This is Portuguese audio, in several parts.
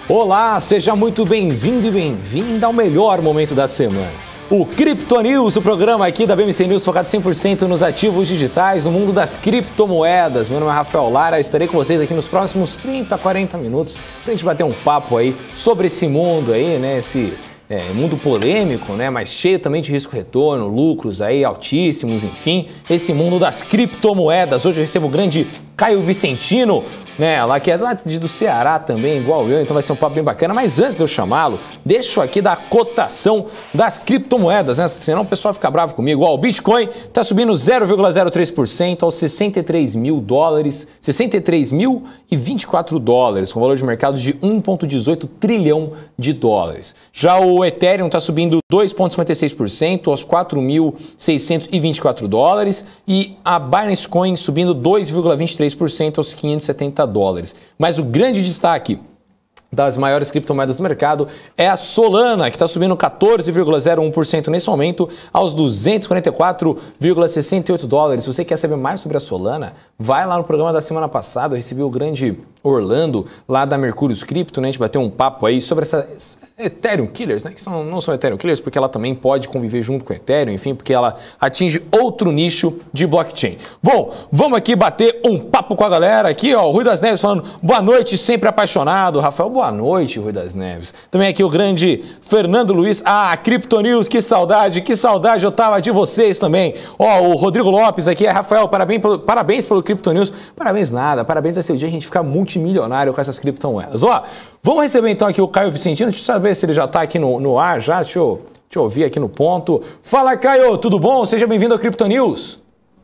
Olá, seja muito bem-vindo e bem-vinda ao melhor momento da semana. O Crypto News, o programa aqui da BMC News focado 100% nos ativos digitais, no mundo das criptomoedas. Meu nome é Rafael Lara, estarei com vocês aqui nos próximos 30, 40 minutos pra gente bater um papo aí sobre esse mundo aí, né, esse mundo polêmico, né, mas cheio também de risco-retorno, lucros aí altíssimos, enfim, esse mundo das criptomoedas. Hoje eu recebo o grande Caio Vicentino, né, lá que é lá do Ceará também, igual eu, então vai ser um papo bem bacana. Mas antes de eu chamá-lo, deixo aqui da cotação das criptomoedas, né, senão o pessoal fica bravo comigo. Ó, o Bitcoin está subindo 0,03% aos 63 mil dólares, 63.024 dólares, com valor de mercado de 1,18 trilhão de dólares. Já o Ethereum está subindo 2,56% aos 4.624 dólares e a Binance Coin subindo 2,23% aos 570 dólares. Mas o grande destaque das maiores criptomoedas do mercado é a Solana, que está subindo 14,01% nesse momento aos 244,68 dólares. Se você quer saber mais sobre a Solana, vai lá no programa da semana passada. Eu recebi o grande Orlando lá da Mercúrios Cripto, né? A gente bateu um papo aí sobre essas Ethereum Killers, né? Que não são Ethereum Killers porque ela também pode conviver junto com o Ethereum, enfim, porque ela atinge outro nicho de blockchain. Bom, vamos aqui bater um papo com a galera aqui, ó. O Rui das Neves falando boa noite, sempre apaixonado. Rafael, boa noite, Rui das Neves. Também aqui o grande Fernando Luiz. Ah, Crypto News, que saudade eu tava de vocês também. Ó, o Rodrigo Lopes aqui, Rafael, parabéns pelo Crypto News. Parabéns nada, parabéns vai ser o dia a gente ficar multimilionário com essas criptomoedas. Ó, vamos receber então aqui o Caio Vicentino, deixa eu saber se ele já tá aqui no ar já, deixa eu ouvir aqui no ponto. Fala, Caio, tudo bom? Seja bem-vindo ao Crypto News.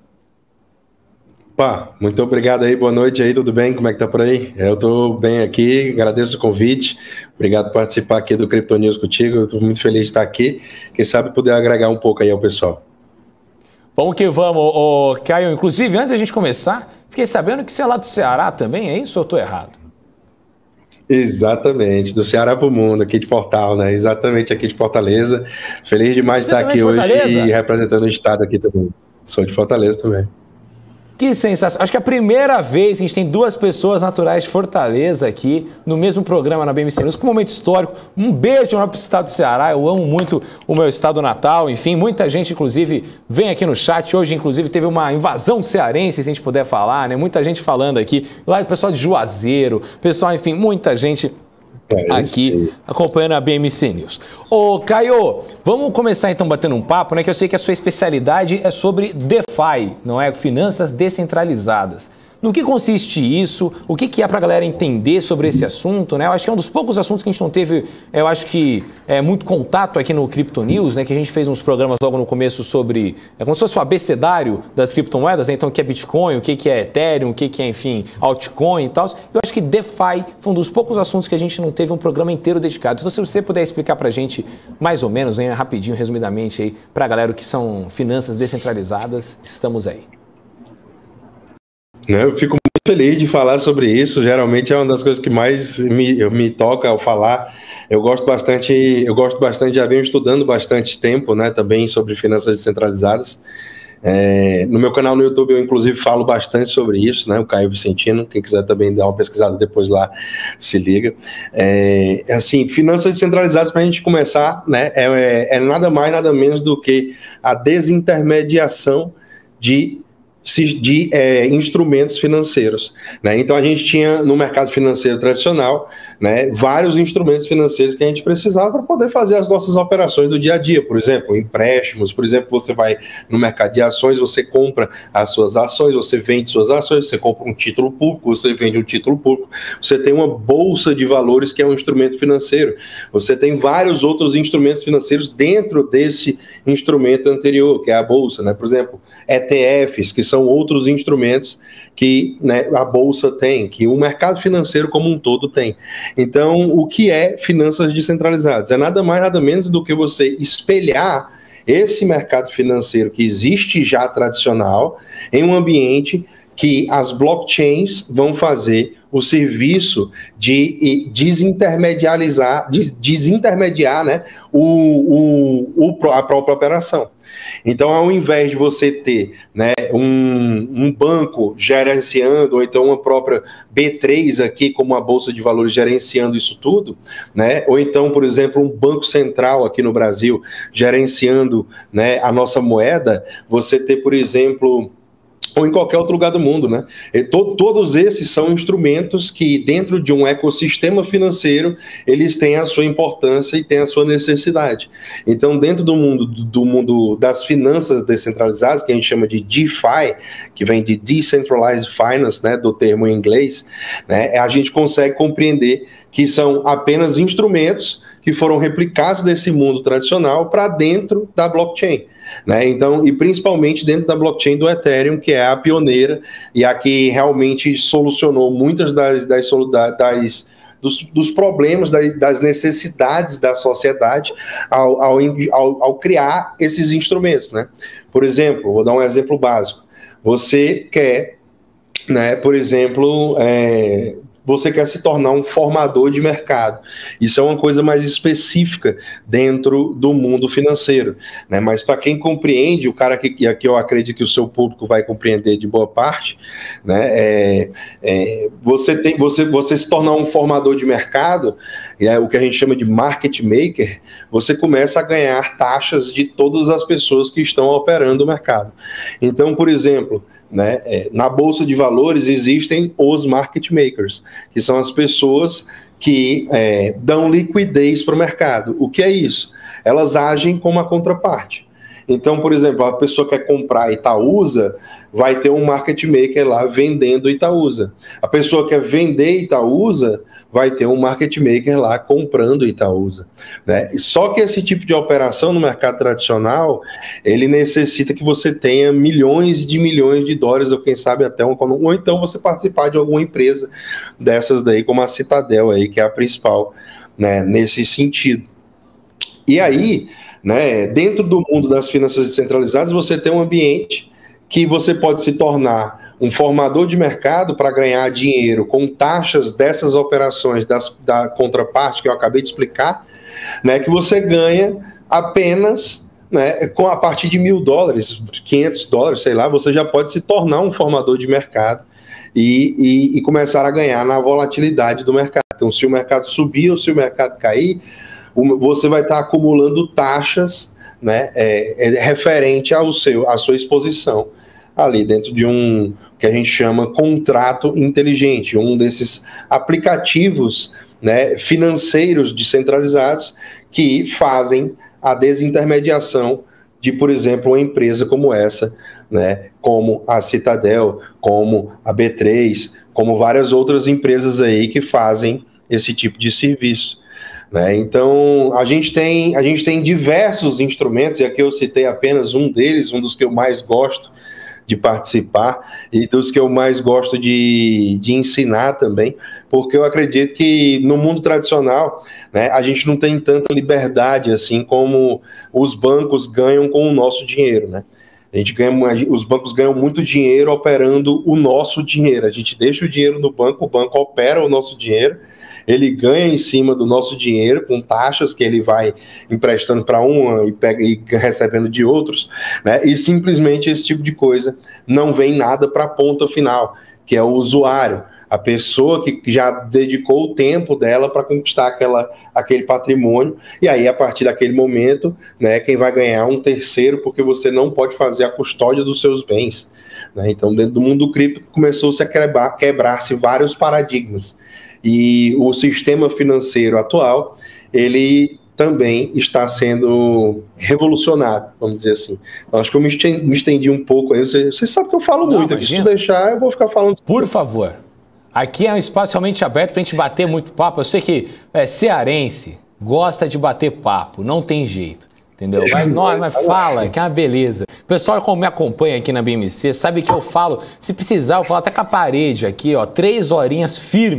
Opa, muito obrigado aí, boa noite aí, tudo bem? Como é que tá por aí? Eu tô bem aqui, agradeço o convite, obrigado por participar aqui do Crypto News contigo, eu tô muito feliz de estar aqui, quem sabe poder agregar um pouco aí ao pessoal. Vamos que vamos, Caio, inclusive antes da gente começar, fiquei sabendo que você é lá do Ceará também, é isso ou eu tô errado? Exatamente, do Ceará para o mundo, aqui de Portal, né? Exatamente aqui de Fortaleza, feliz demais de estar aqui hoje e representando o estado aqui também, sou de Fortaleza também. Que sensação. Acho que é a primeira vez que a gente tem duas pessoas naturais de Fortaleza aqui no mesmo programa na BMC News, com um momento histórico. Um beijo para o estado do Ceará. Eu amo muito o meu estado natal. Enfim, muita gente, inclusive, vem aqui no chat. Hoje, inclusive, teve uma invasão cearense, se a gente puder falar, né? Muita gente falando aqui. Lá o pessoal de Juazeiro, pessoal, enfim, muita gente aqui acompanhando a BMC News. Ô, Caio, vamos começar então batendo um papo, né? Que eu sei que a sua especialidade é sobre DeFi, não é? Finanças descentralizadas. No que consiste isso? O que é para a galera entender sobre esse assunto, né? Eu acho que é um dos poucos assuntos que a gente não teve, eu acho que muito contato aqui no Crypto News, né? Que a gente fez uns programas logo no começo sobre, como se fosse o abecedário das criptomoedas, né? Então o que é Bitcoin, o que é Ethereum, o que é, enfim, altcoin e tal. Eu acho que DeFi foi um dos poucos assuntos que a gente não teve um programa inteiro dedicado. Então se você puder explicar para a gente mais ou menos, né, rapidinho, resumidamente aí, para a galera o que são finanças descentralizadas, estamos aí. Eu fico muito feliz de falar sobre isso, geralmente é uma das coisas que mais me toca ao falar. Eu gosto bastante, já venho estudando bastante tempo, né, também sobre finanças descentralizadas. No meu canal no YouTube eu inclusive falo bastante sobre isso, né, o Caio Vicentino, quem quiser também dar uma pesquisada depois lá, se liga. Assim, finanças descentralizadas, para a gente começar, né, é nada mais, nada menos do que a desintermediação de instrumentos financeiros, né? Então a gente tinha no mercado financeiro tradicional, né, vários instrumentos financeiros que a gente precisava para poder fazer as nossas operações do dia a dia, por exemplo, empréstimos, por exemplo, você vai no mercado de ações, você compra as suas ações, você vende suas ações, você compra um título público, você vende um título público, você tem uma bolsa de valores que é um instrumento financeiro, você tem vários outros instrumentos financeiros dentro desse instrumento anterior, que é a bolsa, né? Por exemplo, ETFs, que são outros instrumentos que, né, a bolsa tem, que o mercado financeiro como um todo tem. Então, o que é finanças descentralizadas? É nada mais, nada menos do que você espelhar esse mercado financeiro que existe já tradicional em um ambiente que as blockchains vão fazer o serviço de desintermediar, né, a própria operação. Então, ao invés de você ter, né, um banco gerenciando, ou então uma própria B3 aqui, como a Bolsa de Valores gerenciando isso tudo, né, ou então, por exemplo, um banco central aqui no Brasil gerenciando, né, a nossa moeda, você ter, por exemplo, ou em qualquer outro lugar do mundo, né? Todos esses são instrumentos que, dentro de um ecossistema financeiro, eles têm a sua importância e têm a sua necessidade. Então, dentro do mundo das finanças descentralizadas, que a gente chama de DeFi, que vem de Decentralized Finance, né, do termo em inglês, né, a gente consegue compreender que são apenas instrumentos que foram replicados desse mundo tradicional para dentro da blockchain. Né? Então, e principalmente dentro da blockchain do Ethereum, que é a pioneira e a que realmente solucionou muitas dos problemas, das necessidades da sociedade ao criar esses instrumentos. Né? Por exemplo, vou dar um exemplo básico. Você quer, né, por exemplo, você quer se tornar um formador de mercado. Isso é uma coisa mais específica dentro do mundo financeiro, né? Mas para quem compreende, o cara que aqui eu acredito que o seu público vai compreender de boa parte, né? Você se tornar um formador de mercado, o que a gente chama de market maker, você começa a ganhar taxas de todas as pessoas que estão operando o mercado. Então, por exemplo, né, na Bolsa de Valores existem os market makers, que são as pessoas que dão liquidez para o mercado. O que é isso? Elas agem como a contraparte. Então, por exemplo, a pessoa quer comprar Itaúsa, vai ter um market maker lá vendendo Itaúsa. A pessoa quer vender Itaúsa, vai ter um market maker lá comprando Itaúsa. Né? Só que esse tipo de operação no mercado tradicional, ele necessita que você tenha milhões de dólares, ou quem sabe até ou então você participar de alguma empresa dessas daí, como a Citadel aí, que é a principal, né, nesse sentido. E aí, né, dentro do mundo das finanças descentralizadas, você tem um ambiente que você pode se tornar um formador de mercado para ganhar dinheiro com taxas dessas operações da contraparte que eu acabei de explicar, né, que você ganha apenas, né, a partir de $1.000, $500, sei lá, você já pode se tornar um formador de mercado e começar a ganhar na volatilidade do mercado. Então, se o mercado subir ou se o mercado cair, você vai estar acumulando taxas, né, referente à sua exposição ali dentro de um que a gente chama contrato inteligente, um desses aplicativos, né, financeiros descentralizados que fazem a desintermediação de, por exemplo, uma empresa como essa, né, como a Citadel, como a B3, como várias outras empresas aí que fazem esse tipo de serviço. Né? Então, a gente tem diversos instrumentos, e aqui eu citei apenas um deles, um dos que eu mais gosto de participar e dos que eu mais gosto de ensinar também, porque eu acredito que no mundo tradicional, né, a gente não tem tanta liberdade assim como os bancos ganham com o nosso dinheiro, né? Os bancos ganham muito dinheiro operando o nosso dinheiro. A gente deixa o dinheiro no banco, o banco opera o nosso dinheiro, ele ganha em cima do nosso dinheiro com taxas que ele vai emprestando para uma e recebendo de outros, né? E simplesmente esse tipo de coisa não vem nada para a ponta final, que é o usuário, a pessoa que já dedicou o tempo dela para conquistar aquele patrimônio, e aí a partir daquele momento, né, quem vai ganhar um terceiro, porque você não pode fazer a custódia dos seus bens. Né? Então, dentro do mundo do cripto, começou-se a quebrar-se vários paradigmas. E o sistema financeiro atual, ele também está sendo revolucionado, vamos dizer assim. Então, acho que eu me estendi um pouco aí. Você sabe que eu falo muito, aqui, se tu deixar, eu vou ficar falando. Por favor. Aqui é um espaço realmente aberto para a gente bater muito papo. Eu sei que cearense gosta de bater papo, não tem jeito. Entendeu? Mas fala, que é uma beleza. O pessoal que me acompanha aqui na BMC sabe que eu falo, se precisar, eu falo até com a parede aqui, ó, 3 horinhas firmes,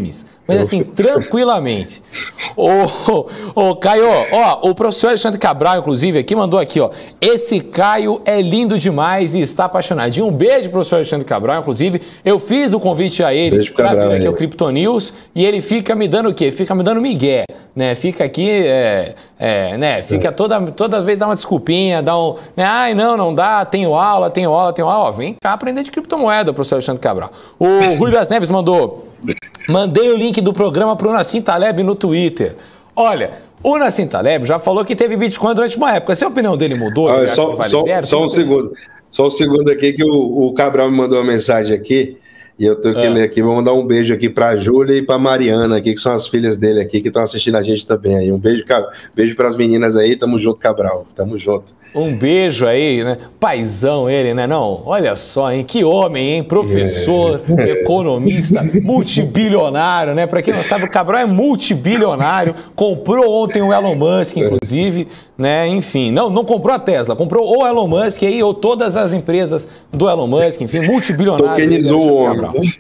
Mas assim, tranquilamente. Ô, Caio, ó, o professor Alexandre Cabral, inclusive, aqui mandou aqui, ó. Esse Caio é lindo demais e está apaixonadinho. Um beijo, professor Alexandre Cabral, inclusive. Eu fiz o convite a ele para vir aqui ao Crypto News e ele fica me dando o quê? Fica me dando migué, né? Fica aqui, né? Fica toda vez dá uma desculpinha, dá um... Né? Ai, não dá, tenho aula. Ó, vem cá aprender de criptomoeda, professor Alexandre Cabral. O Rui das Neves mandou... Mandei o link do programa para o Nassim Taleb no Twitter. Olha, o Nassim Taleb já falou que teve Bitcoin durante uma época. Se a opinião dele mudou, só um segundo aqui que o Cabral me mandou uma mensagem aqui. E eu tô aqui ler aqui, vou mandar um beijo aqui para a Júlia e para a Mariana aqui, que são as filhas dele aqui, que estão assistindo a gente também aí. Um beijo para as meninas aí, tamo junto, Cabral, tamo junto. Um beijo aí, né? Paizão ele, né? Não, olha só, hein? Que homem, hein? Professor, economista, multibilionário, né? Para quem não sabe, o Cabral é multibilionário, comprou ontem o Elon Musk, inclusive, né? Enfim, não comprou a Tesla, comprou o Elon Musk aí, ou todas as empresas do Elon Musk, enfim, multibilionário. Tokenizou o homem.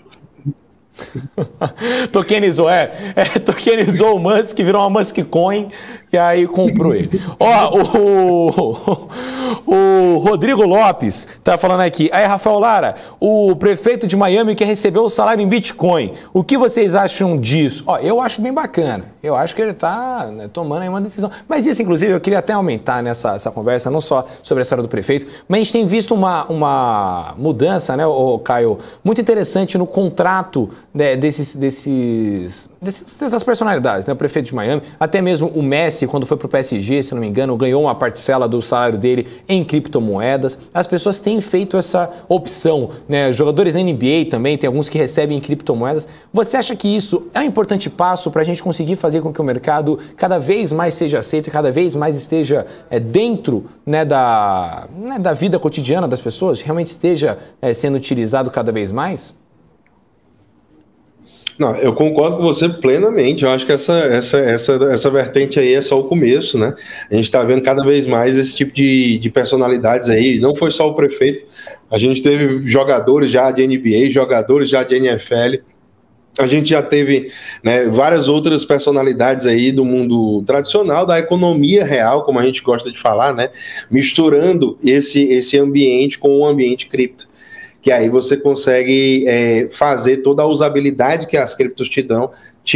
Tokenizou o Musk, virou uma Musk Coin e aí comprou ele. Ó, o Rodrigo Lopes tá falando aqui. Aí, Rafael Lara, o prefeito de Miami quer receber o salário em Bitcoin. O que vocês acham disso? Ó, eu acho bem bacana. Eu acho que ele tá, né, tomando aí uma decisão. Mas isso, inclusive, eu queria até aumentar essa conversa, não só sobre a história do prefeito, mas a gente tem visto uma mudança, né, Caio, muito interessante no contrato, né, dessas personalidades, né? O prefeito de Miami, até mesmo o Messi, quando foi pro PSG, se não me engano, ganhou uma parcela do salário dele em criptomoedas. As pessoas têm feito essa opção, né? Jogadores da NBA também, tem alguns que recebem em criptomoedas. Você acha que isso é um importante passo para a gente conseguir fazer com que o mercado cada vez mais seja aceito e cada vez mais esteja dentro, né, da vida cotidiana das pessoas, realmente esteja sendo utilizado cada vez mais? Não, eu concordo com você plenamente. Eu acho que essa vertente aí é só o começo, né? A gente está vendo cada vez mais esse tipo de personalidades aí. Não foi só o prefeito. A gente teve jogadores já de NBA, jogadores já de NFL. A gente já teve, né, várias outras personalidades aí do mundo tradicional, da economia real, como a gente gosta de falar, né? Misturando esse ambiente com o ambiente cripto. Que aí você consegue fazer toda a usabilidade que as criptos te dão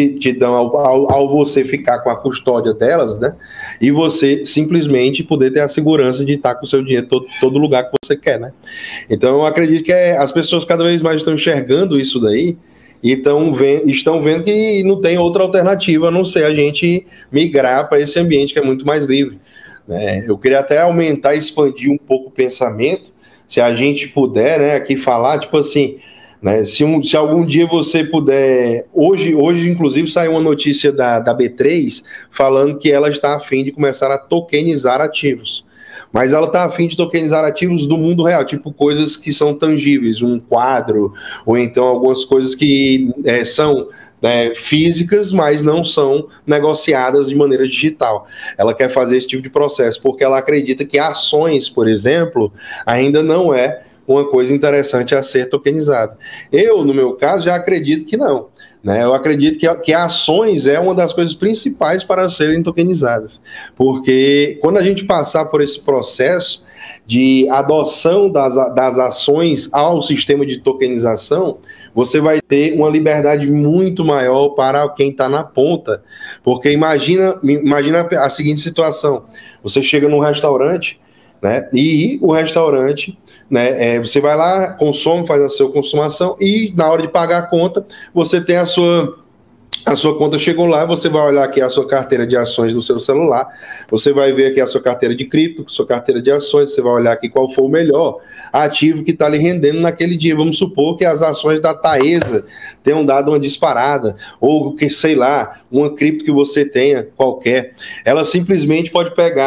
ao você ficar com a custódia delas, né? E você simplesmente poder ter a segurança de estar com o seu dinheiro todo lugar que você quer, né? Então eu acredito que as pessoas cada vez mais estão enxergando isso daí e estão vendo que não tem outra alternativa a não ser a gente migrar para esse ambiente que é muito mais livre, né? Eu queria até aumentar e expandir um pouco o pensamento. Se a gente puder, né, aqui falar, tipo assim, né, se algum dia você puder... Hoje, inclusive, saiu uma notícia da B3 falando que ela está a fim de começar a tokenizar ativos. Mas ela está a fim de tokenizar ativos do mundo real, tipo coisas que são tangíveis, um quadro, ou então algumas coisas que são... físicas, mas não são negociadas de maneira digital. Ela quer fazer esse tipo de processo, porque ela acredita que ações, por exemplo, ainda não é uma coisa interessante a ser tokenizada. Eu, no meu caso, já acredito que não, né? Eu acredito que ações é uma das coisas principais para serem tokenizadas, porque quando a gente passar por esse processo de adoção das ações ao sistema de tokenização, você vai ter uma liberdade muito maior para quem está na ponta. Porque imagina a seguinte situação: você chega num restaurante, né, e o restaurante, né, você vai lá, consome, faz a sua consumação e na hora de pagar a conta, você tem a sua conta chegou lá, você vai olhar aqui a sua carteira de ações no seu celular, você vai ver aqui a sua carteira de cripto, sua carteira de ações, você vai olhar aqui qual foi o melhor ativo que está lhe rendendo naquele dia. Vamos supor que as ações da Taesa tenham dado uma disparada, ou que, sei lá, uma cripto que você tenha, qualquer. Ela simplesmente pode pegar,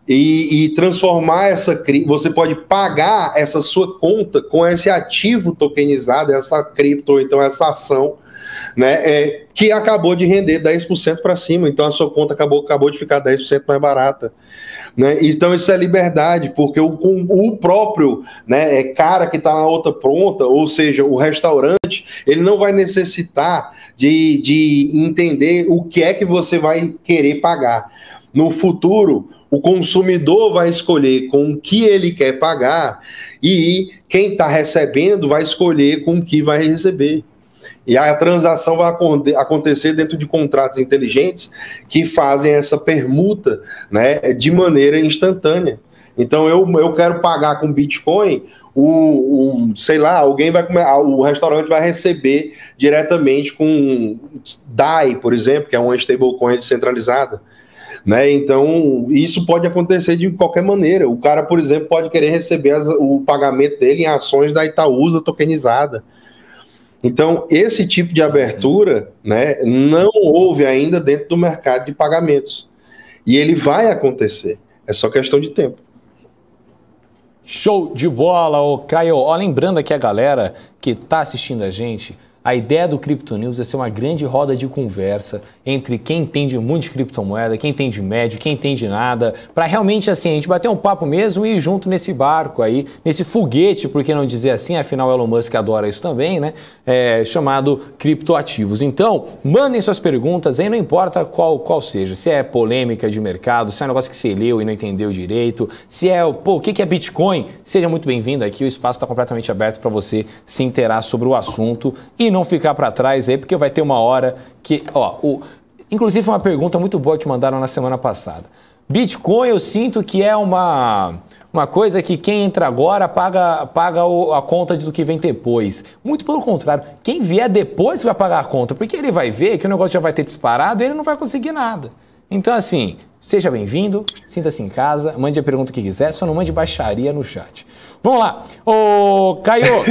e transformar você pode pagar essa sua conta com esse ativo tokenizado, essa cripto, então essa ação, né, que acabou de render 10% para cima, então a sua conta acabou de ficar 10% mais barata. Né? Então isso é liberdade, porque o próprio, né, cara que está na outra ponta, ou seja, o restaurante, ele não vai necessitar de entender o que é que você vai querer pagar. No futuro, o consumidor vai escolher com o que ele quer pagar e quem está recebendo vai escolher com o que vai receber. E a transação vai acontecer dentro de contratos inteligentes que fazem essa permuta, né, de maneira instantânea. Então eu quero pagar com Bitcoin, sei lá, o restaurante vai receber diretamente com DAI, por exemplo, que é uma stablecoin descentralizada. Né? Então, isso pode acontecer de qualquer maneira. O cara, por exemplo, pode querer receber o pagamento dele em ações da Itaúsa tokenizada. Então, esse tipo de abertura, né, não houve ainda dentro do mercado de pagamentos. E ele vai acontecer. É só questão de tempo. Show de bola, ô Caio. Ó, lembrando aqui a galera que está assistindo a gente, a ideia do Crypto News é ser uma grande roda de conversa entre quem entende muito de criptomoeda, quem entende médio, quem entende nada, para realmente assim, a gente bater um papo mesmo e ir junto nesse barco aí, nesse foguete, por que não dizer assim, afinal Elon Musk adora isso também, né? Chamado criptoativos. Então, mandem suas perguntas aí, não importa qual seja, se é polêmica de mercado, se é um negócio que você leu e não entendeu direito, se é, o que é Bitcoin, seja muito bem-vindo aqui, o espaço está completamente aberto para você se inteirar sobre o assunto e não ficar para trás aí, porque vai ter uma hora que, inclusive uma pergunta muito boa que mandaram na semana passada. Bitcoin eu sinto que é uma coisa que quem entra agora paga a conta do que vem depois. Muito pelo contrário, quem vier depois vai pagar a conta, porque ele vai ver que o negócio já vai ter disparado e ele não vai conseguir nada. Então assim, seja bem-vindo, sinta-se em casa, mande a pergunta que quiser, só não mande baixaria no chat. Vamos lá. Ô, Caio,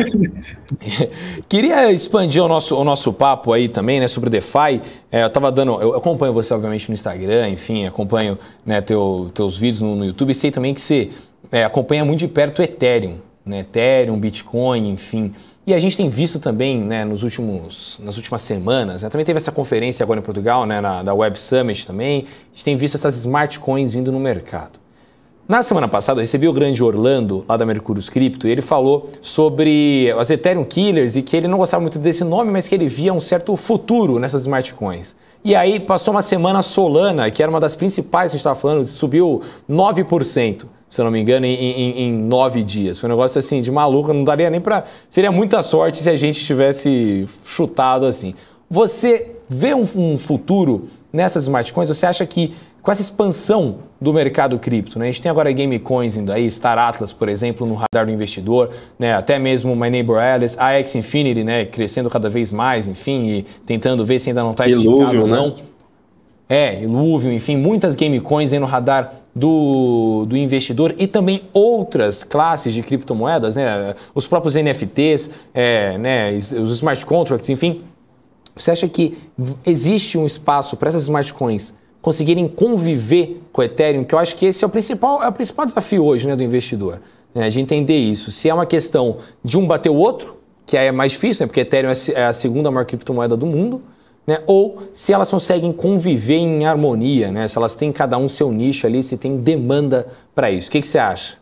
queria expandir o nosso papo aí também, né, sobre o DeFi. Eu acompanho você, obviamente, no Instagram, enfim, acompanho, né, teus vídeos no YouTube e sei também que você acompanha muito de perto o Ethereum, né, Ethereum, Bitcoin, enfim. E a gente tem visto também, né, nas últimas semanas, né, também teve essa conferência agora em Portugal, né, da Web Summit também, a gente tem visto essas smart coins vindo no mercado. Na semana passada eu recebi o grande Orlando, lá da Mercúrios Cripto, e ele falou sobre as Ethereum Killers e que ele não gostava muito desse nome, mas que ele via um certo futuro nessas smart coins. E aí passou uma semana Solana, que era uma das principais que a gente estava falando, subiu 9%, se eu não me engano, em 9 dias. Foi um negócio assim de maluco, não daria nem para... Seria muita sorte se a gente tivesse chutado assim. Você vê um futuro nessas smart coins? Você acha que com essa expansão do mercado cripto, né? A gente tem agora Game Coins indo aí, Star Atlas, por exemplo, no radar do investidor, né? Até mesmo My Neighbor Alice, a X Infinity, né? Crescendo cada vez mais, enfim, e tentando ver se ainda não está esticado ou não. Né? Illuvium, enfim, muitas Game Coins aí no radar do investidor e também outras classes de criptomoedas, né? Os próprios NFTs, né? Os smart contracts, enfim. Você acha que existe um espaço para essas smart coins conseguirem conviver com o Ethereum, que eu acho que esse é o principal desafio hoje, né, do investidor, né, de entender isso. Se é uma questão de um bater o outro, que é mais difícil, né, porque Ethereum é a segunda maior criptomoeda do mundo, né, ou se elas conseguem conviver em harmonia, né, se elas têm cada um seu nicho ali, se tem demanda para isso. O que você acha?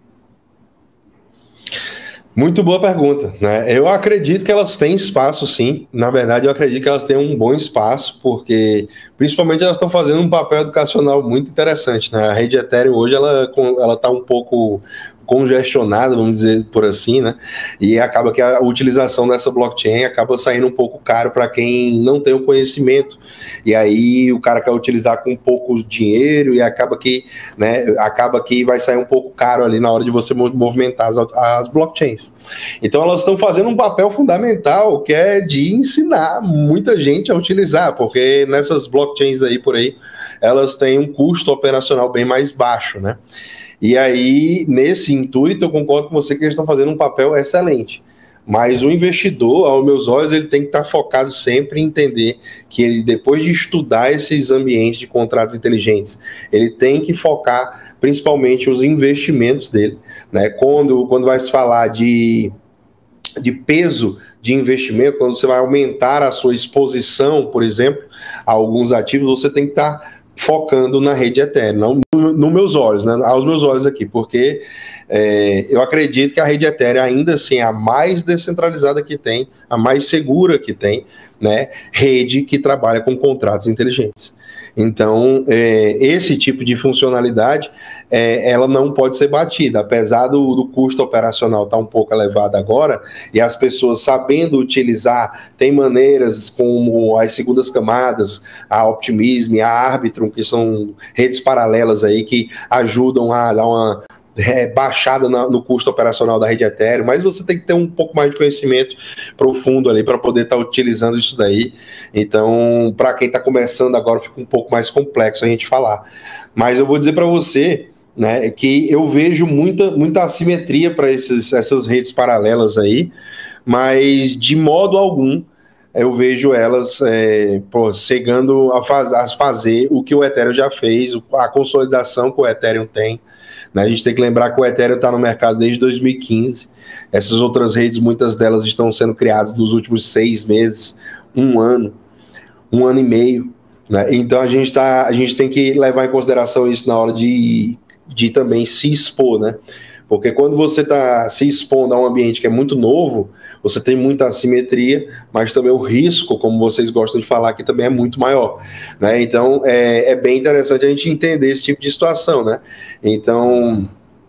Muito boa pergunta, né? Eu acredito que elas têm espaço, sim. Na verdade, eu acredito que elas têm um bom espaço, porque principalmente elas estão fazendo um papel educacional muito interessante, né? A rede Ethereum hoje ela está um pouco congestionada, vamos dizer por assim, né? E acaba que a utilização dessa blockchain acaba saindo um pouco caro para quem não tem o conhecimento. E aí o cara quer utilizar com pouco dinheiro e acaba que vai sair um pouco caro ali na hora de você movimentar as blockchains. Então elas estão fazendo um papel fundamental, que é de ensinar muita gente a utilizar, porque nessas blockchains aí por aí, elas têm um custo operacional bem mais baixo, né? E aí, nesse intuito, eu concordo com você que eles estão fazendo um papel excelente. Mas o investidor, aos meus olhos, ele tem que estar focado sempre em entender que ele, depois de estudar esses ambientes de contratos inteligentes, ele tem que focar principalmente os investimentos dele, né? Quando vai se falar de peso de investimento, quando você vai aumentar a sua exposição, por exemplo, a alguns ativos, você tem que estar focando na rede Ethereum, não nos meus olhos, né? Aos meus olhos aqui, porque eu acredito que a rede Ethereum ainda assim é a mais descentralizada que tem, a mais segura que tem, né? Rede que trabalha com contratos inteligentes. Então, esse tipo de funcionalidade, ela não pode ser batida, apesar do custo operacional estar um pouco elevado agora, e as pessoas sabendo utilizar, tem maneiras como as segundas camadas, a Optimism, a Arbitrum, que são redes paralelas aí que ajudam a dar uma baixada no custo operacional da rede Ethereum, mas você tem que ter um pouco mais de conhecimento profundo ali para poder estar utilizando isso daí. Então, para quem está começando agora, fica um pouco mais complexo a gente falar. Mas eu vou dizer para você, né, que eu vejo muita assimetria para essas redes paralelas aí, mas de modo algum eu vejo elas chegando a fazer o que o Ethereum já fez, a consolidação que o Ethereum tem. A gente tem que lembrar que o Ethereum está no mercado desde 2015. Essas outras redes, muitas delas estão sendo criadas nos últimos 6 meses, um ano e meio. Né? Então a gente tem que levar em consideração isso na hora de também se expor, né? Porque quando você está se expondo a um ambiente que é muito novo, você tem muita assimetria, mas também o risco, como vocês gostam de falar aqui, também é muito maior. Né? Então, é bem interessante a gente entender esse tipo de situação. Né? Então,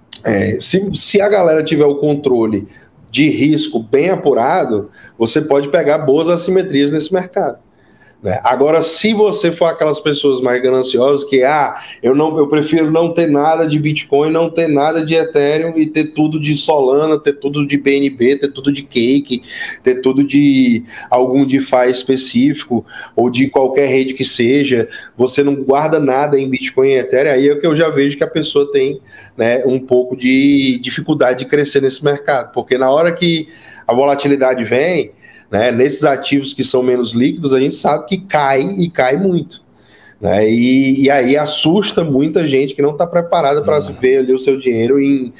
se a galera tiver o controle de risco bem apurado, você pode pegar boas assimetrias nesse mercado. Né? Agora, se você for aquelas pessoas mais gananciosas que, eu prefiro não ter nada de Bitcoin, não ter nada de Ethereum e ter tudo de Solana, ter tudo de BNB, ter tudo de Cake, ter tudo de algum DeFi específico ou de qualquer rede que seja, você não guarda nada em Bitcoin e Ethereum, aí é que eu já vejo que a pessoa tem, né, um pouco de dificuldade de crescer nesse mercado, porque na hora que a volatilidade vem, né, nesses ativos que são menos líquidos, a gente sabe que cai e cai muito. Né, e aí assusta muita gente que não está preparada para ver ali o seu dinheiro em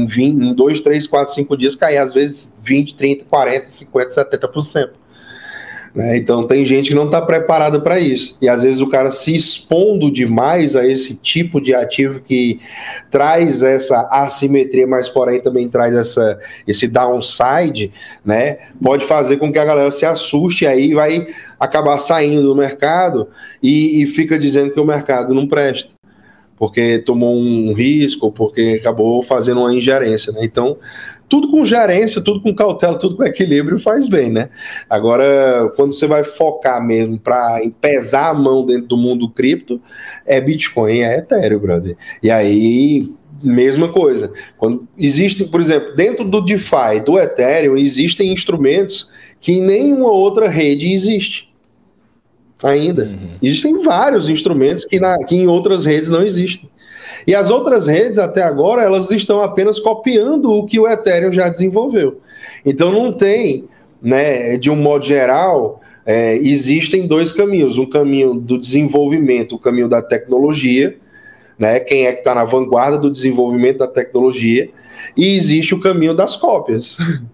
2, 3, 4, 5 dias cair, às vezes 20, 30, 40, 50, 70%. Né, então tem gente que não está preparada para isso. E às vezes o cara se expondo demais a esse tipo de ativo que traz essa assimetria, mas porém também traz esse downside, né, pode fazer com que a galera se assuste e aí vai acabar saindo do mercado e fica dizendo que o mercado não presta, porque tomou um risco, porque acabou fazendo uma ingerência. Né? Então, tudo com gerência, tudo com cautela, tudo com equilíbrio faz bem, né? Agora, quando você vai focar mesmo para pesar a mão dentro do mundo cripto, é Bitcoin, é Ethereum, brother. E aí, mesma coisa. Quando existem, por exemplo, dentro do DeFi, do Ethereum, existem instrumentos que nenhuma outra rede existe ainda. Existem vários instrumentos que em outras redes não existem. E as outras redes, até agora, elas estão apenas copiando o que o Ethereum já desenvolveu. Então não tem, né, de um modo geral, existem 2 caminhos. Um caminho do desenvolvimento, o caminho da tecnologia, né, quem é que está na vanguarda do desenvolvimento da tecnologia, e existe o caminho das cópias.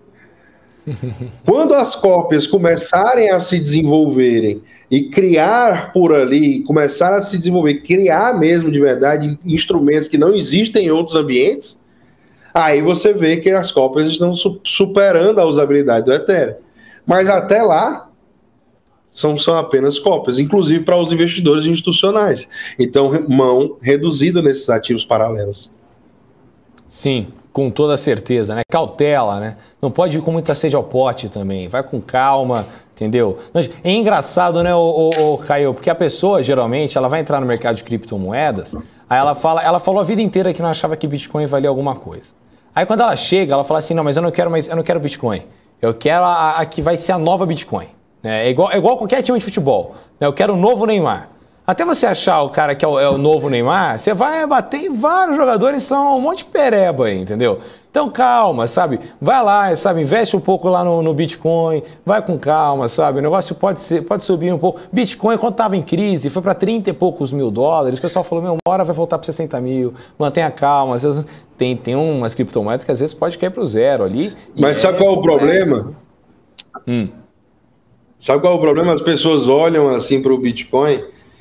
Quando as cópias começarem a se desenvolverem e criar por ali, começar a se desenvolver, criar mesmo de verdade instrumentos que não existem em outros ambientes, aí você vê que as cópias estão superando a usabilidade do Ethereum. Mas até lá, são apenas cópias, inclusive para os investidores institucionais. Então, mão reduzida nesses ativos paralelos. Sim, com toda certeza, né? Cautela, né? Não pode ir com muita sede ao pote também. Vai com calma, entendeu? É engraçado, né, Caio? Porque a pessoa, geralmente, ela vai entrar no mercado de criptomoedas, aí ela falou a vida inteira que não achava que Bitcoin valia alguma coisa. Aí quando ela chega, ela fala assim, não, mas eu não quero Bitcoin. Eu quero a que vai ser a nova Bitcoin. É igual qualquer time de futebol. Né? Eu quero o novo Neymar. Até você achar o cara que é o novo Neymar, você vai bater em vários jogadores, são um monte de pereba aí, entendeu? Então calma, sabe? Vai lá, sabe? Investe um pouco lá no Bitcoin, vai com calma, sabe? O negócio pode subir um pouco. Bitcoin, quando estava em crise, foi para 30 e poucos mil dólares. O pessoal falou, uma hora vai voltar para 60 mil. Mantenha calma. Às vezes tem umas criptomoedas que às vezes pode cair para o zero ali. Mas sabe qual é o problema? Sabe qual é o problema? As pessoas olham assim para o Bitcoin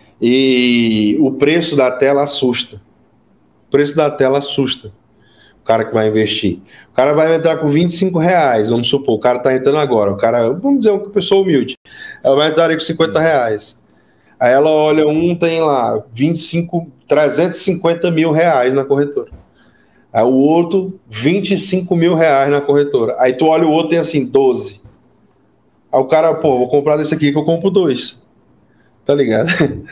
e o preço da tela assusta. O preço da tela assusta o cara que vai investir. O cara vai entrar com R$25, vamos supor, o cara está entrando agora, o cara, vamos dizer, uma pessoa humilde, ela vai entrar aí com R$50. Aí ela olha, tem lá 350 mil reais na corretora. Aí o outro, 25 mil reais na corretora. Aí tu olha o outro, tem assim, 12. Aí o cara, vou comprar desse aqui que eu compro 2. Tá ligado?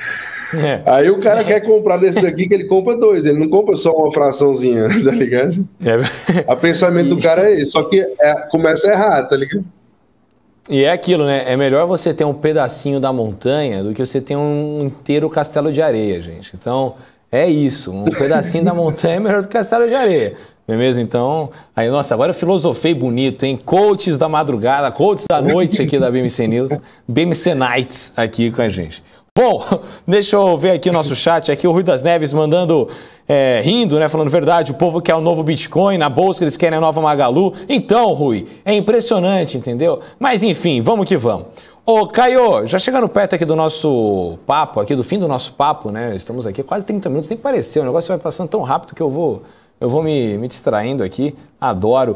Aí o cara quer comprar desse daqui que ele compra 2, ele não compra só uma fraçãozinha, tá ligado? O pensamento do cara é esse, só que começa errado, tá ligado? E é aquilo, né? É melhor você ter um pedacinho da montanha do que você ter um inteiro castelo de areia, gente. Então, é isso, um pedacinho da montanha é melhor do que castelo de areia. Não é mesmo? Então, aí, nossa, agora eu filosofei bonito, hein? Coaches da madrugada, coaches da noite aqui da BMC News, BMC Nights aqui com a gente. Bom, deixa eu ver aqui o nosso chat, aqui o Rui das Neves mandando, rindo, né, falando verdade, o povo quer o novo Bitcoin, na bolsa eles querem a nova Magalu. Então, Rui, é impressionante, entendeu? Mas enfim, vamos que vamos. Ô, Caio, já chegando perto aqui do nosso papo, aqui do fim do nosso papo, né, estamos aqui quase 30 minutos, tem que parecer, o negócio vai passando tão rápido que eu vou me distraindo aqui, adoro.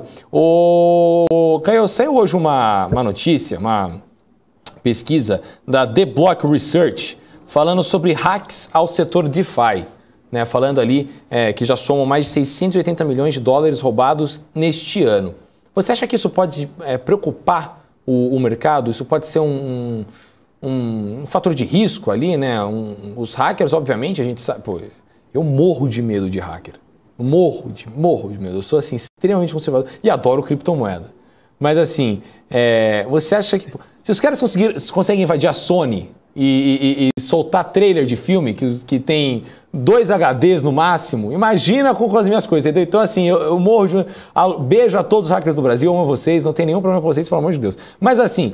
Ô, Caio, saiu hoje uma notícia, uma pesquisa da The Block Research, falando sobre hacks ao setor DeFi, né? Falando ali que já somam mais de 680 milhões de dólares roubados neste ano. Você acha que isso pode preocupar o mercado? Isso pode ser um fator de risco ali, né? Os hackers, obviamente, a gente sabe, eu morro de medo de hacker. Morro de medo. Eu sou assim, extremamente conservador e adoro criptomoeda. Mas assim, você acha que... Se os caras conseguem invadir a Sony e soltar trailer de filme que tem 2 HDs no máximo, imagina com as minhas coisas, entendeu? Então assim, eu morro de... Beijo a todos os hackers do Brasil, amo vocês, não tem nenhum problema com vocês, pelo amor de Deus. Mas assim...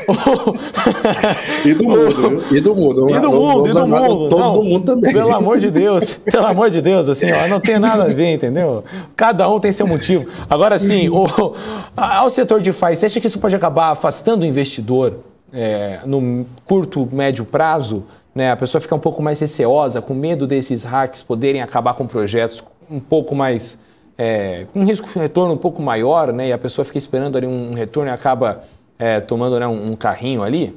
E do mundo. Todos do mundo também. Pelo amor de Deus, assim, não tem nada a ver, entendeu? Cada um tem seu motivo. Agora, assim, ao setor de DeFi, você acha que isso pode acabar afastando o investidor no curto, médio prazo? Né? A pessoa fica um pouco mais receosa, com medo desses hacks poderem acabar com projetos um pouco mais... um risco de retorno um pouco maior, né? E a pessoa fica esperando ali um retorno e acaba tomando, né, um carrinho ali?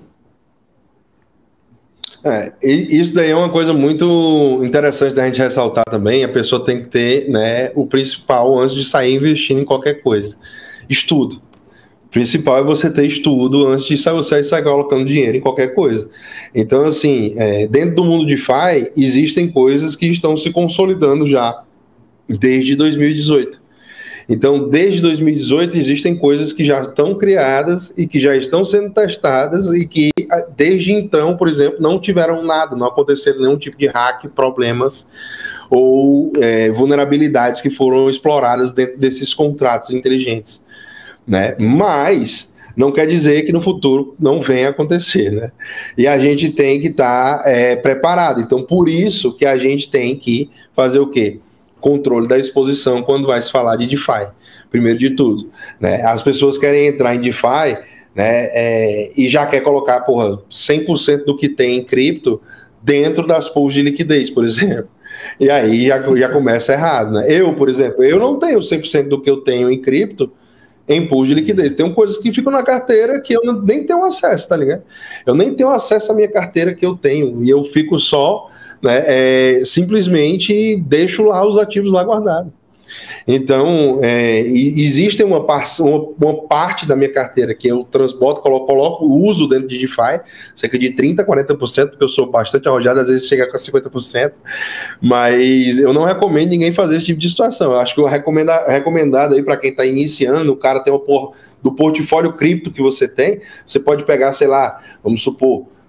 Isso daí é uma coisa muito interessante da gente ressaltar também. A pessoa tem que ter, né, o principal antes de sair investindo em qualquer coisa: estudo. O principal é você ter estudo antes de você sair colocando dinheiro em qualquer coisa. Então, assim, dentro do mundo DeFi, existem coisas que estão se consolidando já desde 2018. Então, desde 2018, existem coisas que já estão criadas e que já estão sendo testadas e que, desde então, por exemplo, não tiveram nada, não aconteceram nenhum tipo de hack, problemas ou vulnerabilidades que foram exploradas dentro desses contratos inteligentes, né? Mas não quer dizer que no futuro não venha acontecer, né? E a gente tem que estar preparado. Então, por isso que a gente tem que fazer o quê? Controle da exposição quando vai se falar de DeFi, primeiro de tudo, né? As pessoas querem entrar em DeFi, né, e já quer colocar 100% do que tem em cripto dentro das pools de liquidez, por exemplo. E aí já começa errado, né? Eu, por exemplo, eu não tenho 100% do que eu tenho em cripto em pools de liquidez. Tem coisas que ficam na carteira que eu nem tenho acesso, tá ligado? Eu nem tenho acesso à minha carteira que eu tenho, e eu fico só... né, simplesmente deixo lá os ativos lá guardados. Então, existe uma parte da minha carteira que eu transporto, coloco uso dentro de DeFi, cerca de 30%, 40%, porque eu sou bastante arrojado, às vezes chega a 50%, mas eu não recomendo ninguém fazer esse tipo de situação. Eu acho que o recomendado aí para quem está iniciando, o cara tem do portfólio cripto que você tem, você pode pegar, sei lá, vamos supor,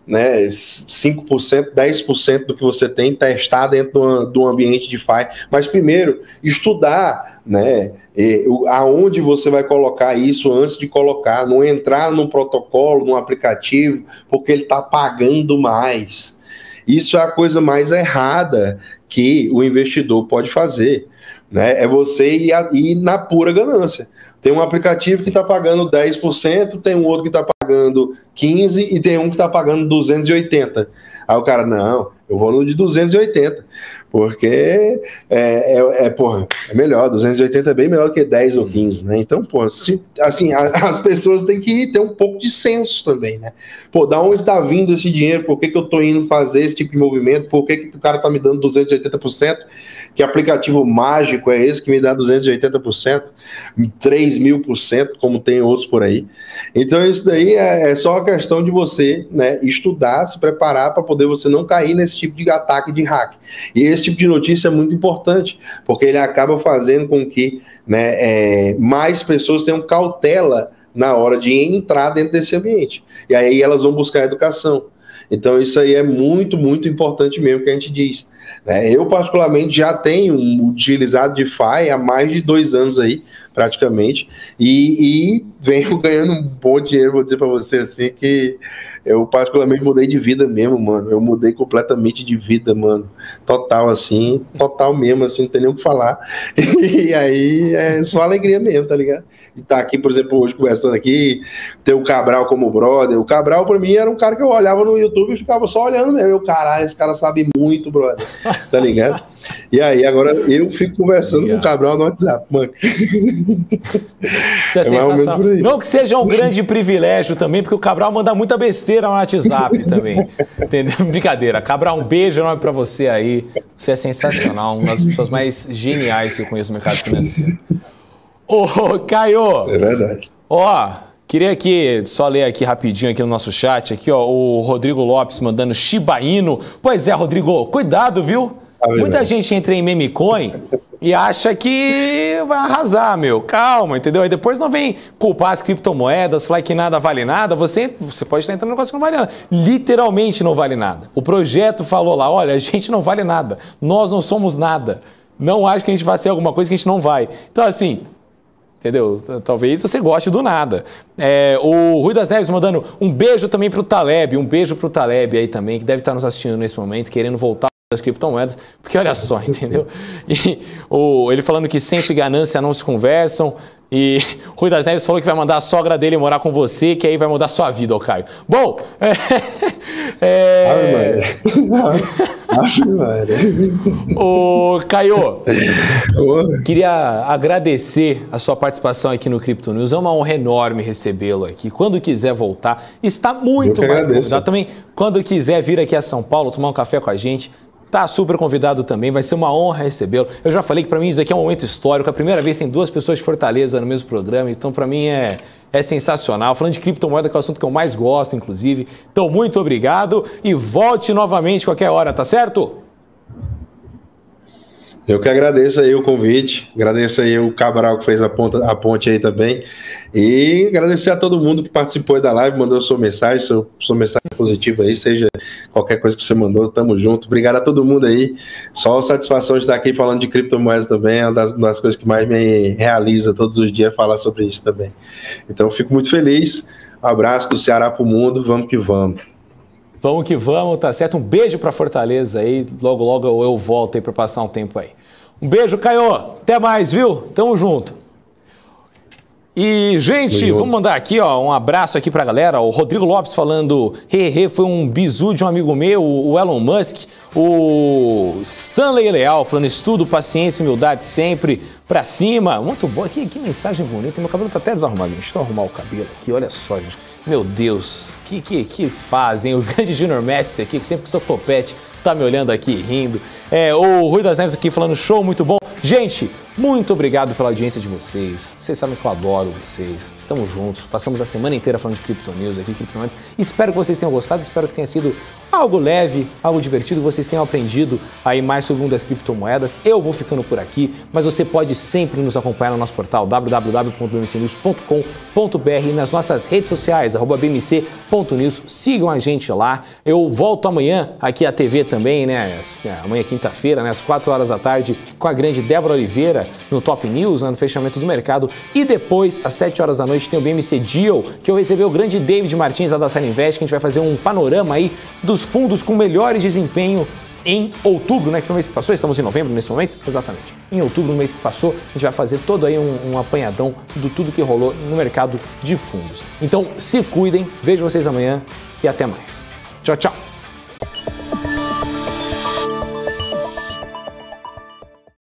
né, 5%, 10% do que você tem, testar dentro do ambiente DeFi. Mas primeiro, estudar, né, aonde você vai colocar isso antes de colocar, não entrar num protocolo, num aplicativo, porque ele está pagando mais. Isso é a coisa mais errada que o investidor pode fazer, né? É você ir na pura ganância. Tem um aplicativo que está pagando 10%, tem um outro que está pagando 15% e tem um que está pagando 280%. Aí o cara, não, eu vou no de 280%, porque porra, é melhor, 280 é bem melhor que 10 ou 15, né? Então, pô, assim, as pessoas têm que ter um pouco de senso também, né? Pô, da onde está vindo esse dinheiro? Por que eu estou indo fazer esse tipo de movimento? Por que o cara está me dando 280%? Que aplicativo mágico é esse que me dá 280%? 3.000%, como tem outros por aí. Então, isso daí é só uma questão de você, né, estudar, se preparar para poder você não cair nesse tipo de ataque de hack. E esse tipo de notícia é muito importante, porque ele acaba fazendo com que, né, mais pessoas tenham cautela na hora de entrar dentro desse ambiente. E aí elas vão buscar educação. Então isso aí é muito, muito importante mesmo que a gente diz. Né? Eu, particularmente, já tenho utilizado DeFi há mais de 2 anos aí, praticamente, e venho ganhando um bom dinheiro, vou dizer para você assim, que eu particularmente mudei de vida mesmo, mano. Eu mudei completamente de vida, mano. Total, assim, total mesmo, assim, não tem nem o que falar. E aí é só alegria mesmo, tá ligado? E tá aqui, por exemplo, hoje conversando aqui, ter o Cabral como brother. O Cabral, pra mim, era um cara que eu olhava no YouTube e ficava só olhando mesmo. Eu, caralho, esse cara sabe muito, brother. Tá ligado? E aí, agora eu fico conversando com o Cabral no WhatsApp, mano. Isso é sensacional. Não que seja um grande privilégio também, porque o Cabral manda muita besteira no WhatsApp também. Entendeu? Brincadeira. Cabral, um beijo enorme pra você aí. Você é sensacional, uma das pessoas mais geniais que eu conheço no mercado financeiro. Ô, Caio! É verdade. Ó, queria aqui, só ler aqui rapidinho aqui no nosso chat, aqui, ó, o Rodrigo Lopes mandando Shiba Inu. Pois é, Rodrigo, cuidado, viu? Muita gente entra em meme coin e acha que vai arrasar, meu. Calma, entendeu? Aí depois não vem culpar as criptomoedas, falar que nada vale nada. Você pode estar entrando no negócio que não vale nada. Literalmente não vale nada. O projeto falou lá, olha, a gente não vale nada. Nós não somos nada. Não acho que a gente vai ser alguma coisa que a gente não vai. Então, assim, entendeu? Talvez você goste do nada. O Rui das Neves mandando um beijo também pro Taleb. Um beijo pro Taleb aí também, que deve estar nos assistindo nesse momento, querendo voltar das criptomoedas, porque olha só, entendeu? E ele falando que senso e ganância não se conversam, e o Rui das Neves falou que vai mandar a sogra dele morar com você, que aí vai mudar sua vida, ô Caio. Bom, ô Caio, queria agradecer a sua participação aqui no Crypto News, é uma honra enorme recebê-lo aqui. Quando quiser voltar, está muito mais convidado. Também, quando quiser vir aqui a São Paulo, tomar um café com a gente, tá super convidado também, vai ser uma honra recebê-lo. Eu já falei que para mim isso aqui é um momento histórico, a primeira vez tem 2 pessoas de Fortaleza no mesmo programa, então para mim é sensacional. Falando de criptomoeda, que é o assunto que eu mais gosto, inclusive. Então, muito obrigado e volte novamente qualquer hora, tá certo? Eu que agradeço aí o convite, agradeço aí o Cabral que fez a ponte aí também, e agradecer a todo mundo que participou da live, mandou sua mensagem positiva aí, seja qualquer coisa que você mandou, tamo junto. Obrigado a todo mundo aí, só satisfação de estar aqui falando de criptomoedas também, é uma das coisas que mais me realiza todos os dias falar sobre isso também. Então, fico muito feliz, um abraço do Ceará pro mundo, vamos que vamos. Vamos que vamos, tá certo? Um beijo pra Fortaleza aí, logo logo eu volto aí pra passar um tempo aí. Um beijo, Caio, até mais, viu? Tamo junto. E, gente, vamos mandar aqui, ó, um abraço aqui pra galera. O Rodrigo Lopes falando, foi um bizu de um amigo meu, o Elon Musk. O Stanley Leal falando, estudo, paciência, humildade sempre pra cima. Muito bom, que mensagem bonita. Meu cabelo tá até desarrumado, gente. Deixa eu arrumar o cabelo aqui, olha só, gente. Meu Deus, que fazem. O grande Junior Messi aqui, que sempre com seu topete, tá me olhando aqui rindo. O Rui das Neves aqui falando, show, muito bom. Gente, muito obrigado pela audiência de vocês. Vocês sabem que eu adoro vocês. Estamos juntos. Passamos a semana inteira falando de Crypto News aqui, Criptonotes. Espero que vocês tenham gostado. Espero que tenha sido algo leve, algo divertido. Vocês tenham aprendido aí mais sobre o mundo das criptomoedas. Eu vou ficando por aqui, mas você pode sempre nos acompanhar no nosso portal www.bmcnews.com.br e nas nossas redes sociais, @bmc.news. Sigam a gente lá. Eu volto amanhã aqui à TV também, né? Amanhã, quinta-feira, né? Às 4 horas da tarde, com a grande Débora Oliveira no Top News, né, no fechamento do mercado. E depois, às 7 horas da noite, tem o BMC Deal, que eu recebi o grande David Martins lá da Sara Invest, que a gente vai fazer um panorama aí dos fundos com melhores desempenho em outubro, né, que foi o mês que passou. Estamos em novembro nesse momento? Exatamente. Em outubro, no mês que passou, a gente vai fazer todo aí um apanhadão de tudo que rolou no mercado de fundos. Então, se cuidem, vejo vocês amanhã e até mais. Tchau, tchau!